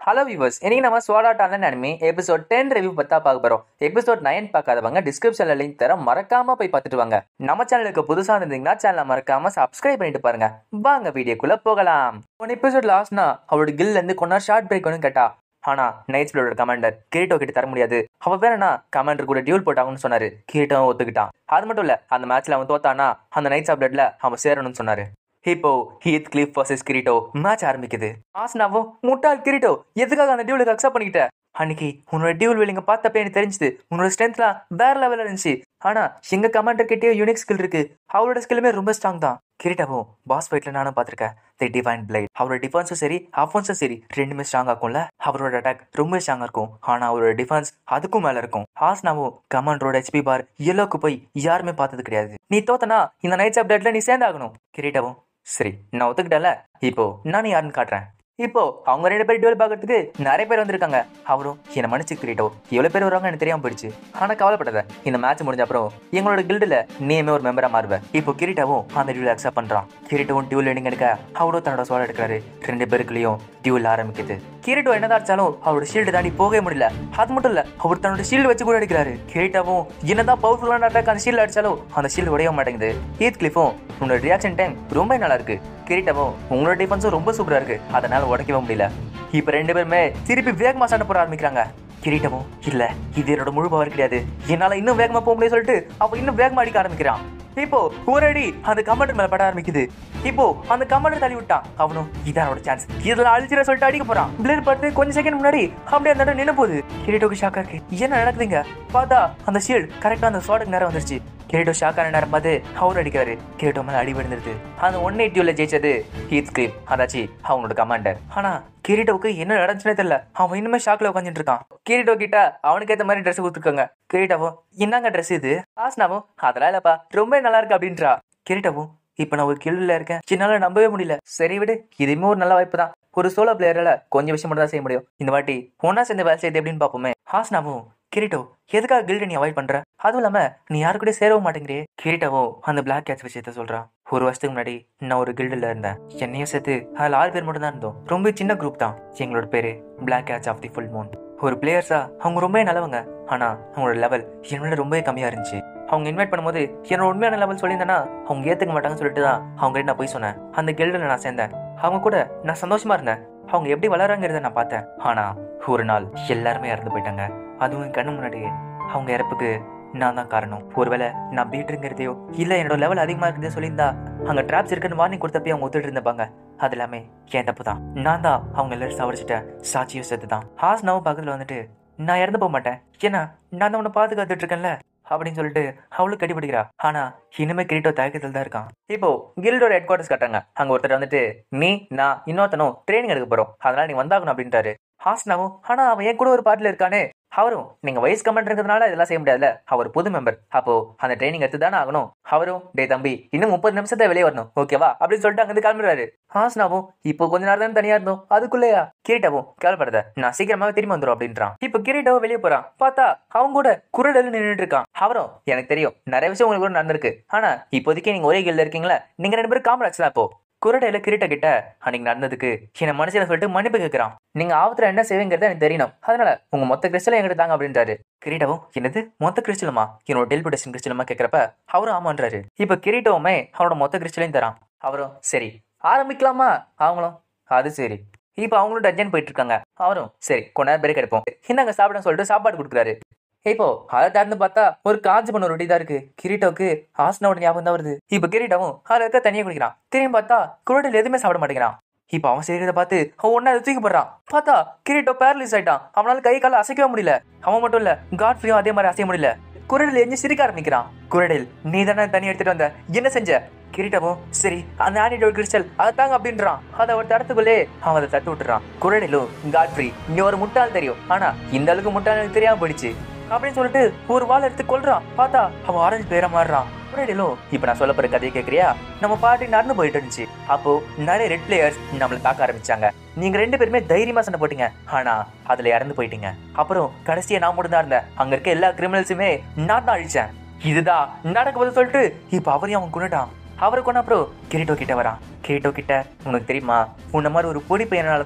Hello viewers, இன்னைக்கு நம்ம Sword Art Online anime episode 10 review பத்தா பார்க்க போறோம். எபிசோட் 9 பார்க்காதவங்க டிஸ்கிரிப்ஷன்ல லிங்க் தரேன், மறக்காம போய் பார்த்துட்டு வாங்க. நம்ம சேனலுக்கு புதுசா இருந்தீங்கன்னா சேனலை மறக்காம சப்ஸ்கிரைப் பண்ணிட்டு பாருங்க. வாங்க வீடியோக்குள்ள போகலாம். ஒன் எபிசோட் லாஸ்ட்னா அவளோட கில்ல இருந்து கொஞ்ச ஷார்ட் பிரேக் ஒன்று கேட்டா. ஆனா நைட் ஸ்பிளோட கமாண்டர் கிரீட்டோ கிட்ட தர முடியாது. அவ வேணா கமாண்டர் கூட டியூல் போட்டாங்கன்னு சொன்னாரு. கிரீட்டோ ஒத்துக்கிட்டான். அது மட்டும் இல்ல, அந்த மேட்ச்ல அவன் தோத்தானா அந்த நைட் பிளட்ல அவன் சேரணும்னு சொன்னாரு. இப்போ Heathcliff versus Kirito match ஆரம்பிக்குது. ஆஸ்னாவும் முட்டாள் கிரீட்டோ எதுக்காக அந்த டியூலுக்கு அக்செப்ட் பண்ணிக்கிட்ட? அன்னைக்கு உன்னோட டியூல் வில்லிங்க பார்த்தப்ப எனக்கு தெரிஞ்சது உன்னோட ஸ்ட்ரென்த்லாம் வேற லெவலில் இருந்துச்சு. ஆனா எங்க கமாண்டர் கிட்டே யூனிக் ஸ்கில் இருக்கு. அவரோட ஸ்கில்லுமே ரொம்ப ஸ்ட்ராங் தான். கிரீட்டாவும் பாஸ் ஃபைட்ல நானும் பார்த்திருக்கேன். தி டிவைன் பிளேட் அவரோட டிஃபென்ஸும் சரி அஃபென்ஸும் சரி ரெண்டுமே ஸ்ட்ராங்கா இருக்கும்ல. அவரோட அட்டாக் ரொம்ப ஸ்ட்ராங்கா இருக்கும், ஆனா அவரோட டிஃபென்ஸ் அதுக்கும் மேல இருக்கும். ஆஸ்னாவும் கமாண்டரோட HP பார் எல்லோக்கு போய் யாருமே பார்த்தது கிடையாது. நீ தோத்தனா இந்த நைட்ஸ் அப்டேட்ல நீ சேர்ந்தாகணும். கிரீட்டாவும் சரி நான் ஒத்துக்கிட்டல, இப்போ நான் யாருன்னு காட்டுறேன். இப்போ அவங்க ரெண்டு பேரும் டியூல் பார்க்கறதுக்கு நிறைய பேர் வந்திருக்காங்க. அவரும் என்ன மன்னிச்சு கிரீட்டோ, எவ்வளவு பேர் வருவாங்க எனக்கு தெரியாம போயிடுச்சு. ஆனா கவலைப்படாத, இந்த மேட்ச் முடிஞ்ச அப்புறம் எங்களோட கில்டுல நீயுமே ஒரு மெம்பரா மாறுவேன். இப்போ கிரீட்டாவும் அந்த டியூல் அக்செப்ட் பண்றான். கிரீட்டோவும் டியூல் எடிங் எடுக்க அவரும் தன்னோட சோழ எடுக்கிறாரு. ரெண்டு பேருக்குள்ளயும் டியூல் ஆரம்பிக்குது. கிரீட்டோ என்னதாச்சாலும் அவரோட ஷீல்டு தாண்டி போகவே முடியல. அது மட்டும் இல்ல, அவர் தன்னோட ஷீல்டு வச்சு கூட அடிக்கிறாரு. கிரீட்டாவும் என்னதான் பவர்ஃபுல்லான அட்டாக் அந்த ஷீல்டு அடிச்சாலும் அந்த ஷீல்டு உடைய மாட்டேங்குது. ஹீத் கிளிஃபும் உன்னோட ரியாக்ஷன் டைம் ரொம்ப நல்லா இருக்கு. கிரீட்டாவும் உங்களோட டிஃபென்ஸும் ரொம்ப சூப்பரா இருக்கு, அதனால உடைக்கவே முடியல. இப்ப ரெண்டு பேருமே திருப்பி வேகமா சண்டை போட ஆரம்பிக்கிறாங்க. கிரீட்டமும் இல்ல இது என்னோட முழு பவர் கிடையாது, என்னால இன்னும் வேகமா போக முடியும் சொல்லிட்டு அவன் இன்னும் வேகமா அடிக்க ஆரம்பிக்கிறான். இப்போ ஒரு அடி அந்த கமாண்டர் மேல பட ஆரம்பிக்குது. இப்போ அந்த கமாண்டர் தள்ளி விட்டான். அவனும் இதானோட சான்ஸ், இதுல அழிச்சிட சொல்லிட்டு அடிக்க போறான். பிளேட் பார்த்து கொஞ்சம் செகண்ட் முன்னாடி அப்படியே அந்த இடம் நின்று போகுது. கிரீட்டோக்கு ஷாக்கா இருக்கு, என்ன நடக்குதுங்க? பார்த்தா அந்த ஷீல்டு கரெக்டா அந்த ஸ்வாடுக்கு நேரம் வந்துருச்சு. கிரீட்டோ ஷாக்கான நேரம் பார்த்து அவர் அடிக்கிறாரு. கிரீட்டோ மேல அடி விழுந்துருது. அந்த 180 ஜெயிச்சது ஹீத் கிளிஃப், அதாச்சு அவனோட கமாண்டர். ஆனா கிரீட்டோவுக்கு என்ன நடந்துச்சுனே தெரியல. அவன் இன்னுமே ஷாக்ல உட்காந்துட்டு இருக்கான். கிரீட்டோ கிட்ட அவனுக்கு ஏற்ற மாதிரி ட்ரெஸ் கொடுத்துருக்காங்க. கிரீட்டோவும் என்னங்க ட்ரெஸ் இது? ஆஸ்னாவும் அதெல்லாம் இல்லப்பா, ரொம்ப நல்லா இருக்கு அப்படின்றா. கிரீட்டோவும் இப்ப நான் ஒரு கில்ல இருக்கேன், என்னால நம்பவே முடியல. சரி விடு, இதுவுமே ஒரு நல்ல வாய்ப்பு தான். ஒரு சோலோ பிளேயரால கொஞ்சம் விஷயம் மட்டும் தான் செய்ய முடியும். இந்த வாட்டி ஒன்னா சேர்ந்து வேலை செய்யுது எப்படின்னு பாப்போமே. ஆஸ்னாவும் கிரீட்டோ எதுக்காக கில்ட நீ அவாய்ட் பண்ற? அதுவும் இல்லாம நீ யாரு கூட சேரவும் மாட்டேங்கிறே. கிரீட்டோவும் அந்த பிளாக் கேட்ச் விஷயத்த சொல்றான். ஒரு வருஷத்துக்கு முன்னாடி நான் ஒரு கில்டுல இருந்தேன். என்னையும் சேர்த்து அதுல 6 பேர் மட்டும் தான் இருந்தோம். ரொம்ப சின்ன குரூப் தான். எங்களோட பேரு Black Cat of the Full Moon. ஒரு பிளேயர்ஸா அவங்க ரொம்ப நல்லவங்க, ஆனா அவங்களோட லெவல் என்னோட ரொம்பவே கம்மியா இருந்துச்சு. அவங்க இன்வைட் பண்ணும்போது என்னோட உண்மையான லெவல் சொல்லியிருந்தேன்னா அவங்க ஏத்துக்க மாட்டாங்கன்னு சொல்லிட்டு தான் அவங்க கிட்ட நான் போய் சொன்னேன். அந்த கில்டுல நான் சேர்ந்தேன். அவங்க கூட நான் சந்தோஷமா இருந்தேன். அவங்க எப்படி வளராங்கிறத நான் பார்த்தேன். ஆனா ஒரு நாள் எல்லாருமே இறந்து போயிட்டாங்க. அதுவும் கண்ணு முன்னாடியே. அவங்க இறப்புக்கு நான் தான் காரணம். ஒருவேளை நான் பீட்டுங்கிறதையோ இல்ல என்னோட லெவல் அதிகமா இருக்கிறதே சொல்லியிருந்தா அங்க டிராப்ஸ் இருக்குன்னு வார்னிங் கொடுத்தப்பே அவங்க ஒத்துட்டு இருந்தப்பாங்க. அது எல்லாமே என் தப்பு தான். நான் தான் அவங்க எல்லாரும் சாவடிச்சிட்டேன். சாட்சியும் சேர்த்து தான். ஹாஸ்னாவும் பக்கத்துல வந்துட்டு நான் இறந்து போக மாட்டேன், ஏன்னா நான் தான் உன்னை பாதுகாத்துட்டு இருக்கேன்ல அப்படின்னு சொல்லிட்டு அவளுக்கு கட்டிப்பிடிக்கிறா. ஆனா இனிமே கிரீட்டோ தயக்கத்தில் தான் இருக்கான். இப்போ கில்டோட ஹெட் குவார்டர்ஸ் கட்டுறாங்க. அங்க ஒருத்தர் வந்துட்டு நீ நான் இன்னொருத்தனும் ட்ரைனிங் எடுக்க போறோம், அதனால நீ வந்தாகணும் அப்படின்றாரு. ஹாஸ்னாவும் ஆனா அவன் என் கூட ஒரு பார்ட்டில இருக்கானே. அவரும் நீங்க வைஸ் கமாண்டர்ங்கிறதுனால இதெல்லாம் செய்ய முடியாதுல்ல, அவர் புது மெம்பர், அப்போ அந்த ட்ரைனிங் எடுத்து தானே ஆகணும். அவரும் டே தம்பி இன்னும் 30 நிமிஷத்தை வெளியே வரணும், ஓகேவா அப்படின்னு சொல்லிட்டு அங்கிருந்து கிளம்புறாரு. ஹாஸ்னாவும் இப்போ கொஞ்ச நேரம் தான் தனியா இருந்தோம், அதுக்குள்ளேயா? கிரீட்டாவும் கேள்விப்படாத, நான் சீக்கிரமாவே திரும்பி வந்துடும் அப்படின்றான். இப்போ கிரீட்டாவும் வெளியே போறான். பார்த்தா அவங்க கூட குரடல் நின்றுட்டு இருக்கான். அவரும் எனக்கு தெரியும் நிறைய விஷயம் உங்களுக்கு கூட நடந்திருக்கு, ஆனா இப்போதைக்கு நீங்க ஒரே கில்ல இருக்கீங்களா, நீங்க ரெண்டு பேரும் காமராஜ் தான். இப்போ குரடையில கிரீட்ட கிட்ட அன்னைக்கு நடந்ததுக்கு என்ன மனுஷனை சொல்லிட்டு மன்னிப்பு கேட்கிறான். நீங்க ஆபத்துல என்ன செய்வீங்கிறத எனக்கு தெரியணும், அதனால உங்க மொத்த கிறிஸ்டலை எங்கிட்ட தாங்க அப்படின்றாரு. கிரீட்டவும் என்னது மொத்த கிறிஸ்டலுமா, என்னோட டெலிபுடேஷன் கிறிஸ்டலுமா கேட்கிறப்ப அவரும் ஆமான்றாரு. இப்ப கிரீட்டவுமே அவனோட மொத்த கிறிஸ்டலையும் தரான். அவரும் சரி ஆரம்பிக்கலாமா? அவங்களும் அது சரி. இப்ப அவங்களும் டஜன் போயிட்டு இருக்காங்க. அவரும் சரி கொஞ்ச நேரம் பிரேக் எடுப்போம், இந்தாங்க சாப்பிட சொல்லிட்டு சாப்பாடு கொடுக்குறாரு. இப்போ அதை திறந்து பார்த்தா ஒரு காஞ்சு பண்ண ரொட்டி தான் இருக்கு. கிரீட்டோக்கு ஆஸ்னாவோட ஞாபகம் தான் வருது. இப்ப கிரீட்டவும் அதுல இருக்க தனியா குடிக்கிறான். திரும்பி பார்த்தா குரடில் எதுவுமே சாப்பிட மாட்டேங்கிறான். இப்ப அவன் செய்யறத பார்த்து அவன் ஒன்னா தூக்கி போடுறான். பார்த்தா கிரீட்டோ பேரலைஸ் ஆயிட்டான். அவனால கை கால அசைக்கவே முடியல. அவன் மட்டும் இல்ல காட்ஃப்ரியும் அதே மாதிரி அசைய முடியல. குரடில் எஞ்சி சிரிக்க ஆரம்பிக்கிறான். குரடில் நீ தானே தண்ணி எடுத்துட்டு வந்த, என்ன செஞ்ச? கிரீட்டவும் சரி அந்த ஆனிடோட் கிறிஸ்டல் அதை தாங்க அப்படின்றான். அதை ஒரு தடத்துக்குள்ளே அவன் அதை தட்டு விட்டுறான். குரடிலும் காட்ஃப்ரி நீ ஒரு முட்டாள் தெரியும், ஆனா இந்த அளவுக்கு முட்டாள் எனக்கு தெரியாம போயிடுச்சு அப்படின்னு சொல்லிட்டு ஒரு வாழை எடுத்து கொல்றான். பார்த்தா அவன் ஆரஞ்சு பேர மாறுறான். இப்ப நான் சொல்ல போற கதையை கேக்குறியா? நம்ம பாட்டி நடந்து போயிட்டு இருந்துச்சு. அப்போ நிறைய ரெட் பிளேயர்ஸ் நம்மள தாக்க ஆரம்பிச்சாங்க. நீங்க ரெண்டு பேருமே தைரியமா சண்டை போட்டீங்க, ஆனா அதுல இறந்து போயிட்டீங்க. அப்புறம் கடைசியா நான் மட்டும் தான் இருந்தேன். அங்க இருக்க எல்லா கிரிமினல்ஸுமே நான் தான் அழிச்சேன். இதுதான் நடக்க போது சொல்லிட்டு இப்ப அவரையும் அவன் கொண்டுட்டான். அவரு கொண்டு அப்புறம் கிரீட்டோ கிட்ட வரான். கிரீட்டோ கிட்ட உனக்கு தெரியுமா, உன்ன மாதிரி ஒரு பொடி பையனாலதான்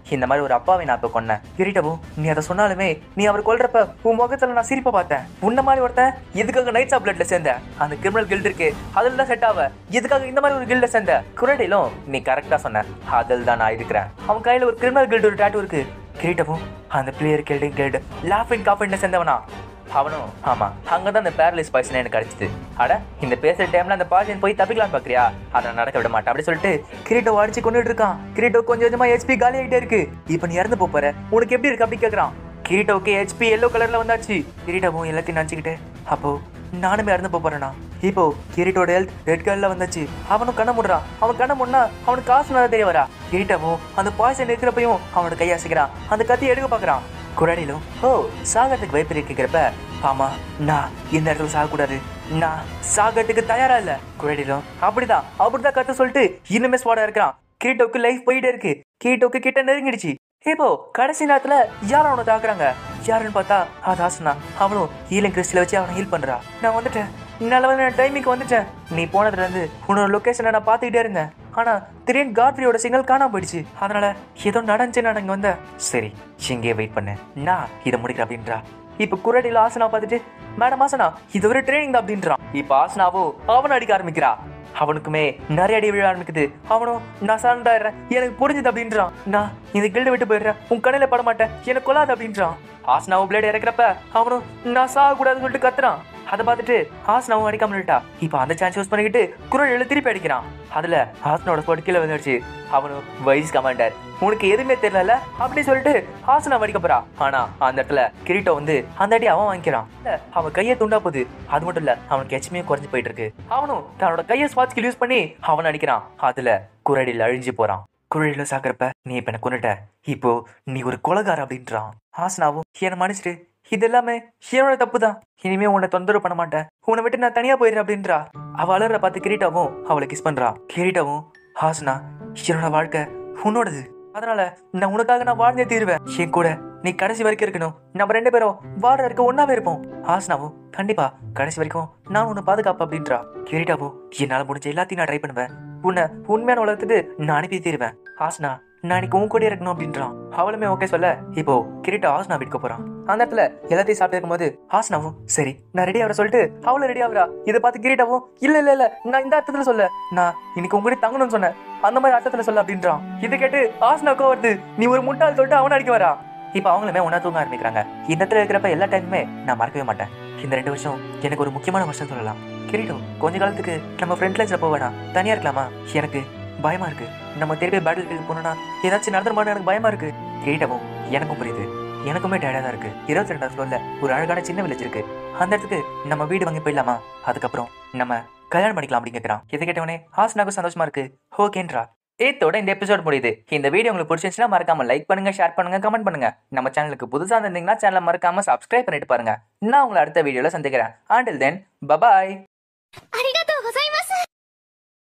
இந்த மாதிரி ஒரு அப்பாவை நான் இப்ப கொன்னேன். கிரீட்டவும் நீ அதை சொன்னாலுமே நீ அவர் கொல்றப்ப உன் முகத்துல நான் சிரிப்பை பார்த்தேன். உன்ன மாதிரி ஒருத்தன் எதுக்காக நைட்ஸ் ஆஃப் பிளட்ல சேர்ந்த அந்த கிரிமினல் கில்ட் இருக்கு அதுல தான் செட் ஆவ, எதுக்காக இந்த மாதிரி ஒரு கில்ட சேர்ந்த? குரடிலும் நீ கரெக்டா சொன்ன, அதில் தான் நான் இருக்கிறேன். அவன் கையில ஒரு கிரிமினல் கில்ட் ஒரு டாட்டூ இருக்கு. கிரீட்டவும் அந்த பிளேயர் கில்டிங் கில்ட் லாஃபிங் காஃபின் சேர்ந்தவனா அவனும்? ஆமா, அங்கதான் அந்த பேரலைஸ் பாய்சன் எனக்கு கிடைச்சது. அட இந்த பேசுற டைம்ல அந்த பாய்சன் போய் தப்பிக்கலாம் பாக்குறியா? அதை நடக்க விட மாட்டேன் அப்படி சொல்லிட்டு கிரீட்டோ அடிச்சு கொண்டுட்டு இருக்கான். கிரீட்டோ கொஞ்சம் கொஞ்சமா ஹெச்பி காலி ஆகிட்டே இருக்கு. இப்ப நீ இறந்து போற, உனக்கு எப்படி இருக்கு அப்படி கேக்குறான். கிரீட்டோக்கு ஹெச்பி எல்லோ கலர்ல வந்தாச்சு. கிரீட்டோவும் எல்லாத்தையும் நினைச்சுக்கிட்டு அப்போ நானுமே இறந்து போறேனா? இப்போ கிரீட்டோட ஹெல்த் ரெட் கலர்ல வந்தாச்சு. அவனும் கண்ண முடுறான். அவன் கண்ண முன்னா அவனுக்கு காசு நல்லா தெரிய வரா. கிரீட்டவும் அந்த பாய்சன் இருக்கிறப்பையும் அவனோட கையை அசைக்கிறான். அந்த கத்தி எடுக்க பாக்குறான். குரடிலும் ஓ சாகத்துக்கு வைப்பு இருக்கிறப்ப ஆமா நான் இந்த இடத்துல சாகக்கூடாது, நான் சாகத்துக்கு தயாரா இல்ல. குரடிலும் அப்படிதான் கத்த சொல்லிட்டு இன்னுமே ஸ்வாடா இருக்கிறான். கிரீட்டோக்கு லைஃப் போயிட்டே இருக்கு. கிரீட்டோக்கு கிட்ட நெருங்கிடுச்சு. இப்போ கடைசி நேரத்துல யாரும் அவனை தாக்குறாங்க. யாருன்னு பார்த்தா அது ஆசனா. அவனும் ஹீலிங் கிறிஸ்டில வச்சு அவனை ஹீல் பண்றா. நான் வந்துட்டேன், நல்ல டைமிங்க்கு வந்துட்டேன். நீ போனதுல இருந்து உன்னோட லொகேஷனை நான் பாத்துக்கிட்டே இருந்தேன். ஆனா திடீர்னு காட்ரியோட சிக்னல் காணாம போயிடுச்சு. அதனால ஏதோ நடந்துச்சு, நான் இங்க வந்தேன். சரி இங்கே வெயிட் பண்ணு, நான் இதை முடிக்கிறேன் அப்படின்றா. இப்ப குரடியில ஆசனா பார்த்துட்டு மேடம் ஆசனா இது ஒரு ட்ரைனிங் தான் அப்படின்றான். இப்ப ஆசனாவோ அவனை அடிக்க ஆரம்பிக்கிறா. அவனுக்குமே நிறைய அடி விழ ஆரம்பிக்குது. அவனும் நான் சரண்டாயிடுறேன், எனக்கு புரிஞ்சுது அப்படின்றான். நான் இந்த கில்ட விட்டு போயிடுறேன், உன் கடையில பட மாட்டேன், எனக்கு கொள்ளாது அப்படின்றான். ஆசனாவும் பிளேட் இறக்குறப்ப அவனும் நான் சாக கூடாதுன்னு சொல்லிட்டு கத்துறான். அதை பார்த்துட்டு ஆசனாவும் அடிக்காம நின்னுட்டா. இப்ப அந்த சான்ஸ் யூஸ் பண்ணிக்கிட்டு குரல் திருப்பி அடிக்கிறான். அதுல ஆசனோட ஸ்பாட் கீழே வந்துடுச்சு. அவனும் வைஸ் கமாண்டர் உனக்கு எதுவுமே தெரியல அப்படி சொல்லிட்டு ஆசனா அடிக்க போறா. ஆனா அந்த இடத்துல கிரீட்டோ வந்து அந்த அடி அவன் வாங்கிக்கிறான். அவன் கையை துண்டா போகுது. அது மட்டும் இல்ல அவனுக்கு எச்சுமே குறைஞ்சு போயிட்டு இருக்கு. அவனும் தன்னோட கையை ஸ்பாட்ஸ்கில் யூஸ் பண்ணி அவன் அடிக்கிறான். அதுல குரடியில் அழிஞ்சு போறான். குரடியில சாக்குறப்ப நீ இப்ப என்ன கொன்னுட்ட, இப்போ நீ ஒரு கொலைகார அப்படின்றான். ஆசனாவும் என்ன மன்னிச்சிட்டு, இது எல்லாமே என்னோட தப்பு தான், இனிமே உன்னை தொந்தரவு பண்ண மாட்டேன், உன்னை விட்டு நான் தனியா போயிடுறேன் அப்படின்றா. அவ அலற பார்த்து கிரீட்டாவும் அவளை கிஸ் பண்றா. கிரீட்டாவும் ஹாசனா என்னோட வாழ்க்கை உன்னோடது, அதனால நான் உனக்காக நான் வாழ்ந்தே தீருவேன், என் கூட நீ கடைசி வரைக்கும் இருக்கணும், நம்ம 2 பேரும் வாழ இருக்க ஒன்னாவே இருப்போம். ஹாசனாவும் கண்டிப்பா கடைசி வரைக்கும் நான் உன்னை பாதுகாப்பு அப்படின்றா. கிரீட்டாவும் என்னால முடிஞ்ச எல்லாத்தையும் நான் ட்ரை பண்ணுவேன், உன்னை உண்மையான உலகத்துக்கு நான் அனுப்பி தீருவேன். ஹாசனா நான் இன்னைக்கு உன் கூட இருக்கணும் அப்படின்றான். அவளுமே ஓகே சொல்ல இப்போ கிரீட்டோ ஹாசனா வீட்டுக்கு போறான். அந்த இடத்துல எல்லாத்தையும் சாப்பிட்டு இருக்கும்போது ஹாசனாவும் சரி நான் ரெடி ஆகிற சொல்லிட்டு அவளும் ரெடி ஆகுறா. இதை பார்த்து கிரீட்டாவும் இல்ல நான் இந்த அர்த்தத்துல சொல்ல, நான் இன்னைக்கு உங்க கூட தங்கணும்னு சொன்னேன், அந்த மாதிரி அர்த்தத்துல சொல்ல அப்படின்றான். இதை கேட்டு ஹாசனாக்கோ வருது, நீ ஒரு முட்டாள் சொல்லிட்டு அவனை அடிக்க வரா. இப்ப அவங்களுமே ஒன்னா தூங்க ஆரம்பிக்கிறாங்க. இந்த இடத்துல இருக்கிறப்ப எல்லா டைமுமே நான் மறக்கவே மாட்டேன். இந்த 2 வருஷம் எனக்கு ஒரு முக்கியமான வருஷம் சொல்லலாம். கிரீட்டோ கொஞ்ச காலத்துக்கு நம்ம ஃப்ரண்ட் லைன்ஸ்ல போக வேணாம், தனியா இருக்கலாமா, எனக்கு பயமா இருக்கு, நம்ம திருப்பி பேட்டில் ஃபீல்டு போனோம்னா ஏதாச்சும் நடந்துருமான்னு எனக்கு பயமா இருக்கு. கிரீட்டவும் எனக்கும் புரியுது, எனக்குமே டயர்டா தான் இருக்கு. 22வது ஃப்ளோர்ல ஒரு அழகான சின்ன வில்லேஜ் இருக்கு, அந்த இடத்துக்கு நம்ம வீடு வாங்கி போயிடலாமா, அதுக்கப்புறம் நம்ம கல்யாணம் பண்ணிக்கலாம் அப்படின்னு கேட்கறான். இதை கேட்டவனே ஹாசனாக்கும் சந்தோஷமா இருக்கு, ஓகேன்றா. ஏத்தோட இந்த எபிசோட் முடியுது. இந்த வீடியோ உங்களுக்கு பிடிச்சிருந்துச்சுன்னா மறக்காம லைக் பண்ணுங்க, ஷேர் பண்ணுங்க, கமெண்ட் பண்ணுங்க. நம்ம சேனலுக்கு புதுசா இருந்தீங்கன்னா சேனலை மறக்காம சப்ஸ்கிரைப் பண்ணிட்டு பாருங்க. நான் உங்களை அடுத்த வீடியோல சந்திக்கிறேன். Until then, bye bye.